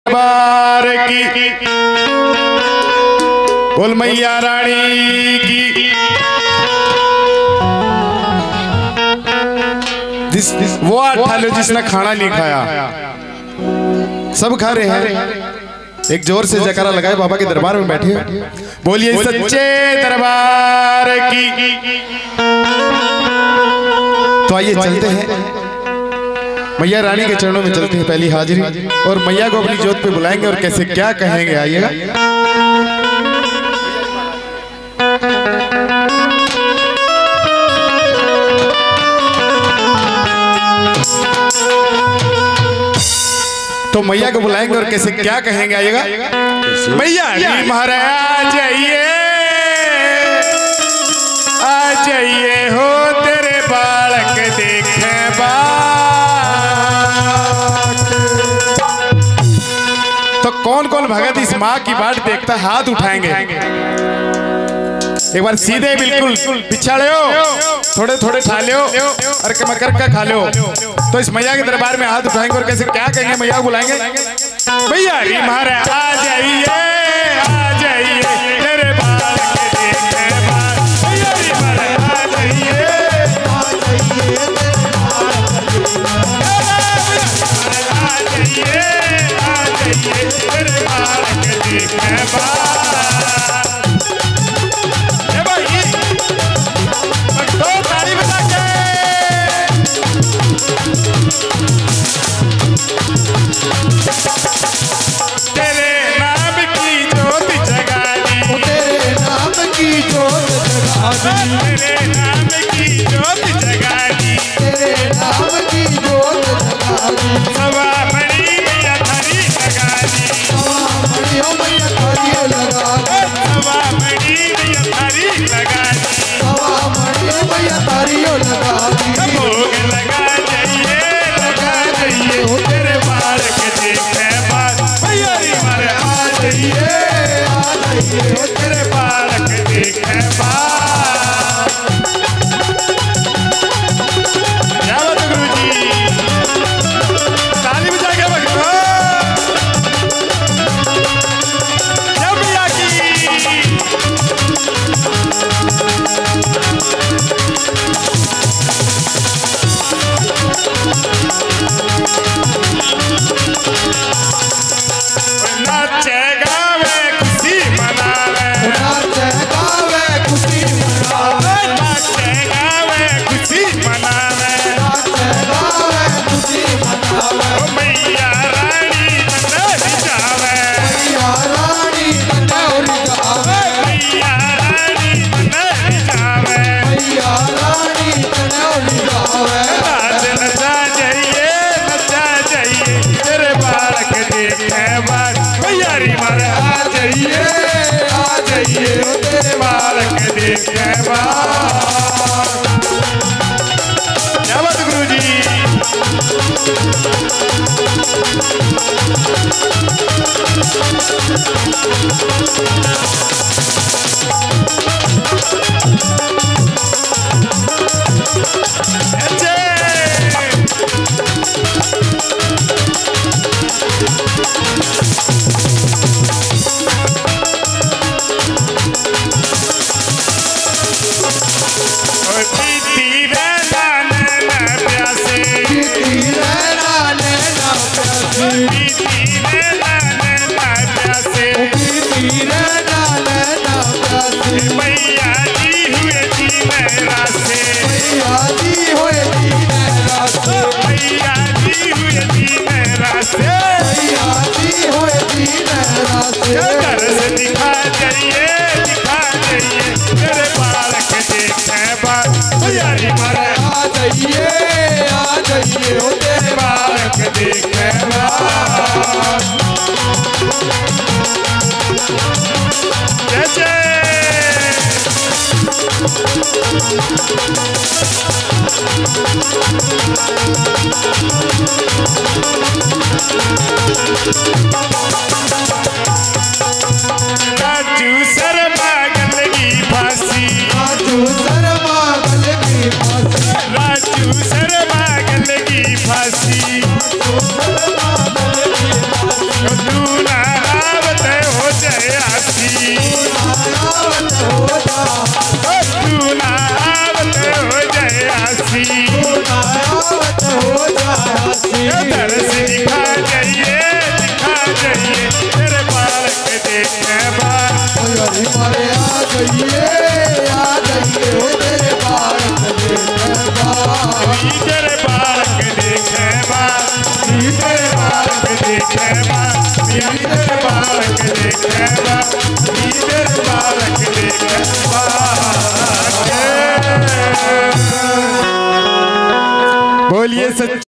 दरबार की बोल मैया रानी की। वो आठ लो जिसने खाना नहीं खाया, सब खा रहे हैं। एक जोर से जयकारा लगाए, बाबा के दरबार में बैठे बोलिए सच्चे दरबार की। तो आइए चलते हैं मैया रानी के चरणों में, चलते हैं पहली हाजिरी और मैया को अपनी जोत पे बुलाएंगे और कैसे क्या कहेंगे, आइएगा। तो मैया को बुलाएंगे और कैसे क्या कहेंगे, आइएगा। मैया महाराज आइए, आ जाइए हो तेरे बालक देखे तो कौन कौन भगत इस माँ की बाट देखता हाथ उठाएंगे। एक बार सीधे बिल्कुल पिछाड़े हो, थोड़े थोड़े खा लो और कमकर का खा लो। तो इस मैया के दरबार में हाथ उठाएंगे और कैसे क्या कहेंगे, मैया को बुलाएंगे। भैया री महाराज आ जाइए, आ जाइए तेरे बालक देखे भैया री महाराज आ जाइए, आ जाइए तेरे बालक देखे तेरे नाम की जोत जगा दी, तेरे नाम की जोत जगा दी। सवा मणि मैया थारी लगा दी, सवा मणि मैया थारी लगा दी, सवा मणि मैया थारी लगा दी, सवा मणि मैया थारी लगा दी। भोग लगा जाइए हो तेरे बालक देखे बात, भैया री मारे आ जाइए, आ जाइए हो तेरे बालक देखे बात। राजू शर्मा गल की फांसी, राजू शर्मा गल की फांसी, राजू शर्मा गल की फांसी। तू ना आवत हो जाए आसी, तू ना आवत हो जाए आसी, दर्श दिखा जाइए तेरे बालक देखे बार, मारे आ जाइए हो तेरे बालक देखे बार, तेरे बालक देखे बार, तेरे बालक देखे बार, तेरे बालक देखे बार, तेरे बालक देखे बार। बोलिए सच